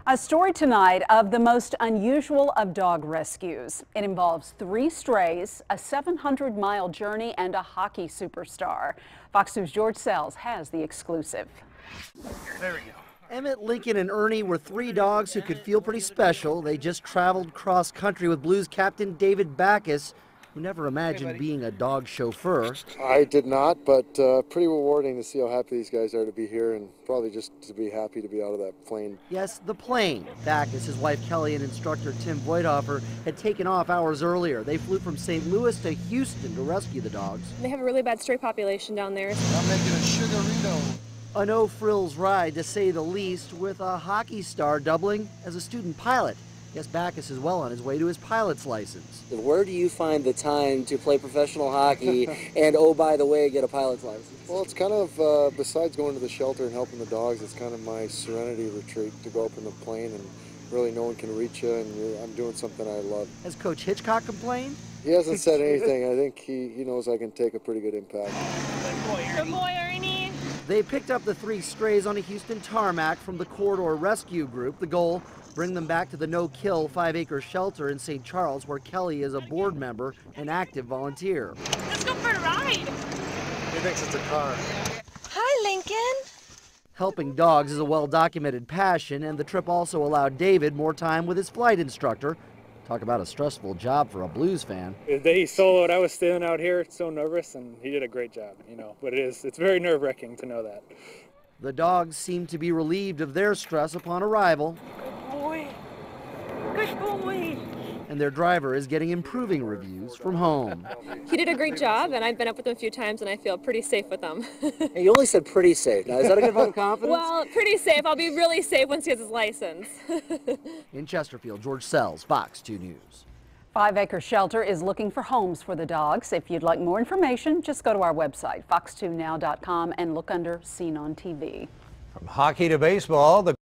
A story tonight of the most unusual of dog rescues. It involves 3 strays, a 700-mile journey, and a hockey superstar. Fox News' George Sells has the exclusive. There we go. Emmett, Lincoln, and Ernie were 3 dogs who could feel pretty special. They just traveled cross country with Blues captain David Backes, who never imagined being a dog chauffeur. I did not, but pretty rewarding to see how happy these guys are to be here, and probably just to be happy to be out of that plane. Yes, the plane. Backes, his wife Kelly, and instructor Tim Voigthofer had taken off hours earlier. They flew from St. Louis to Houston to rescue the dogs. They have a really bad stray population down there. I'm making a sugarito. A no-frills ride, to say the least, with a hockey star doubling as a student pilot. Yes, Backes is well on his way to his pilot's license. Where do you find the time to play professional hockey and, oh, by the way, get a pilot's license? Well, it's kind of, besides going to the shelter and helping the dogs, it's kind of my serenity retreat to go up in the plane and really no one can reach you, and I'm doing something I love. Has Coach Hitchcock complained? He hasn't said anything. I think he knows I can take a pretty good impact. Good boy, Ernie. They picked up the 3 strays on a Houston tarmac from the Corridor Rescue Group. The goal, bring them back to the no-kill 5-acre shelter in St. Charles, where Kelly is a board member and active volunteer. Let's go for a ride. He thinks it's a car. Hi, Lincoln. Helping dogs is a well-documented passion, and the trip also allowed David more time with his flight instructor. Talk about a stressful job for a Blues fan. The day he soloed, I was standing out here so nervous, and he did a great job, but it's very nerve-wracking to know that. The dogs seem to be relieved of their stress upon arrival. Good boy. Good boy. And their driver is getting improving reviews from home. He did a great job, and I've been up with him a few times, and I feel pretty safe with him. Hey, you only said pretty safe. Now, is that a good vote of confidence? Well, pretty safe. I'll be really safe once he has his license. In Chesterfield, George Sells, Fox 2 News. 5-acre shelter is looking for homes for the dogs. If you'd like more information, just go to our website, fox2now.com, and look under Seen on TV. From hockey to baseball, the